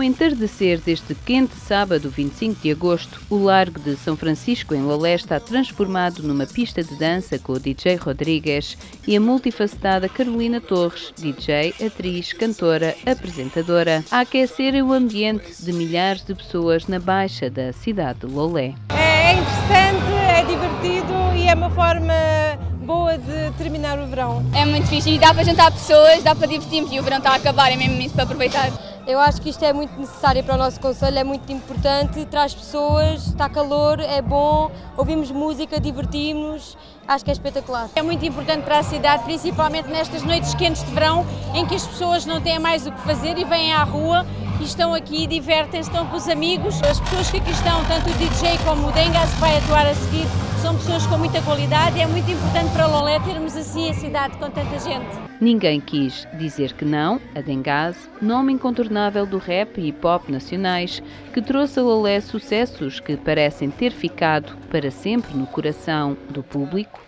entardecer deste quente sábado 25 de agosto, o Largo de São Francisco em Lolé está transformado numa pista de dança com o DJ Rodrigues e a multifacetada Carolina Torres, DJ, atriz, cantora, apresentadora, a aquecerem o ambiente de milhares de pessoas na Baixa da cidade de Lolé. É interessante, é divertido e é uma forma boa de terminar o verão. É muito fixe e dá para juntar pessoas, dá para divertirmos e o verão está a acabar, é mesmo isso para aproveitar. Eu acho que isto é muito necessário para o nosso concelho, é muito importante, traz pessoas, está calor, é bom, ouvimos música, divertimos-nos, acho que é espetacular. É muito importante para a cidade, principalmente nestas noites quentes de verão, em que as pessoas não têm mais o que fazer e vêm à rua e estão aqui, divertem-se, estão com os amigos. As pessoas que aqui estão, tanto o DJ como o Dengas que vai atuar a seguir, são pessoas com muita qualidade e é muito importante para Lolé termos assim a cidade com tanta gente. Ninguém quis dizer que não a Dengas, nome incontornável do rap e hip-hop nacionais, que trouxe a Lolé sucessos que parecem ter ficado para sempre no coração do público.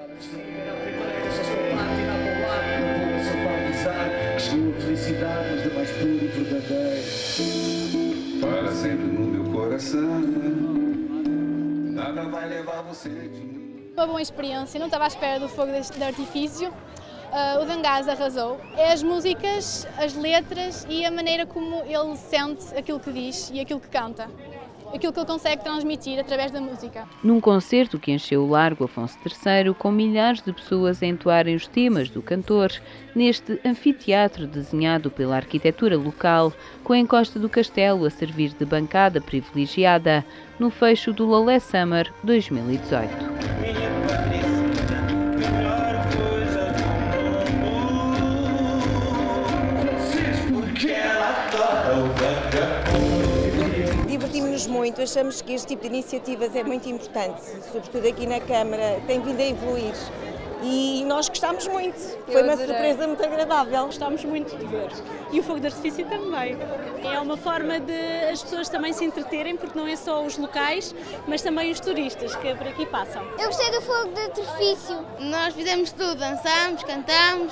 Para sempre no meu coração, nada vai levar você de mim. Uma boa experiência, não estava à espera do fogo de artifício. O Dengas arrasou. É as músicas, as letras e a maneira como ele sente aquilo que diz e aquilo que canta. Aquilo que ele consegue transmitir através da música. Num concerto que encheu o Largo Afonso III, com milhares de pessoas a entoarem os temas do cantor, neste anfiteatro desenhado pela arquitetura local, com a encosta do castelo a servir de bancada privilegiada, no fecho do Lolé Summer 2018. Divertimos-nos muito, achamos que este tipo de iniciativas é muito importante, sobretudo aqui na Câmara, tem vindo a evoluir e nós gostámos muito, foi uma surpresa muito agradável. Gostámos muito de ver e o fogo de artifício também. É uma forma de as pessoas também se entreterem, porque não é só os locais, mas também os turistas que por aqui passam. Eu gostei do fogo de artifício. Nós fizemos tudo, dançamos, cantamos,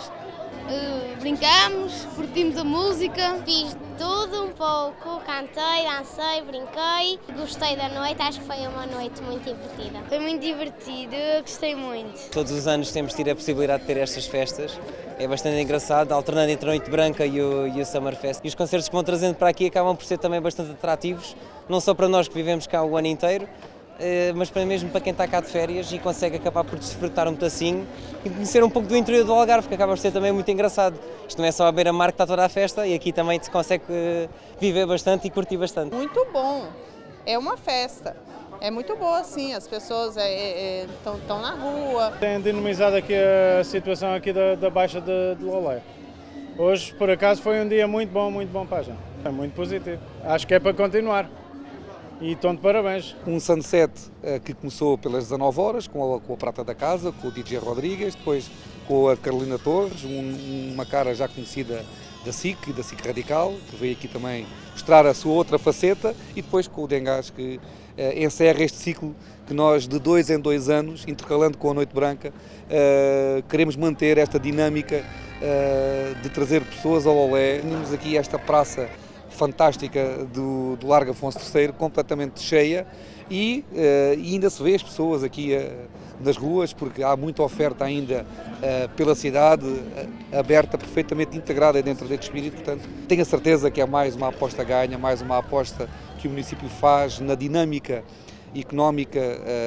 brincamos, curtimos a música. Fiz tudo um pouco, cantei, dancei, brinquei. Gostei da noite, acho que foi uma noite muito divertida. Foi muito divertido, eu gostei muito. Todos os anos temos tido a possibilidade de ter estas festas. É bastante engraçado, alternando entre a Noite Branca e o Summerfest. E os concertos que vão trazendo para aqui acabam por ser também bastante atrativos, não só para nós que vivemos cá o ano inteiro, mas mesmo para quem está cá de férias e consegue acabar por desfrutar um pedacinho e conhecer um pouco do interior do Algarve, que acaba por ser também muito engraçado. Isto não é só a beira-mar que está toda a festa e aqui também se consegue viver bastante e curtir bastante. Muito bom, é uma festa, é muito boa sim, as pessoas estão na rua. Tem dinamizado aqui a situação aqui da Baixa de Lolé. Hoje, por acaso, foi um dia muito bom para a gente. É muito positivo, acho que é para continuar. E estão de parabéns. Um sunset que começou pelas 19 horas, com a Prata da Casa, com o DJ Rodrigues, depois com a Carolina Torres, uma cara já conhecida da SIC e da SIC Radical, que veio aqui também mostrar a sua outra faceta, e depois com o Dengas, que encerra este ciclo que nós, de 2 em 2 anos, intercalando com a Noite Branca, queremos manter esta dinâmica de trazer pessoas ao Lolé. Temos aqui esta praça fantástica do Largo Afonso III, completamente cheia e ainda se vê as pessoas aqui nas ruas, porque há muita oferta ainda pela cidade, aberta, perfeitamente integrada dentro deste espírito. Portanto, tenho a certeza que é mais uma aposta ganha, mais uma aposta que o município faz na dinâmica económica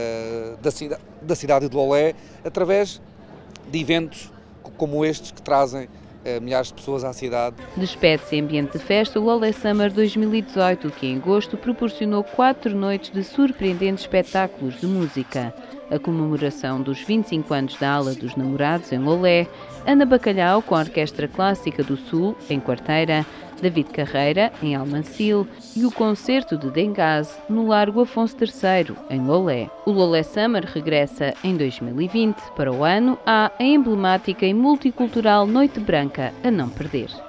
da cidade de Lolé, através de eventos como estes que trazem milhares de pessoas à cidade. Despede-se em ambiente de festa o Lolé Summer 2018, que em agosto proporcionou 4 noites de surpreendentes espetáculos de música. A comemoração dos 25 anos da Ala dos Namorados em Lolé, Ana Bacalhau com a Orquestra Clássica do Sul, em Quarteira, David Carreira, em Almancil, e o concerto de Dengas no Largo Afonso III, em Lolé. O Lolé Summer regressa em 2020. Para o ano, há a emblemática e multicultural Noite Branca a não perder.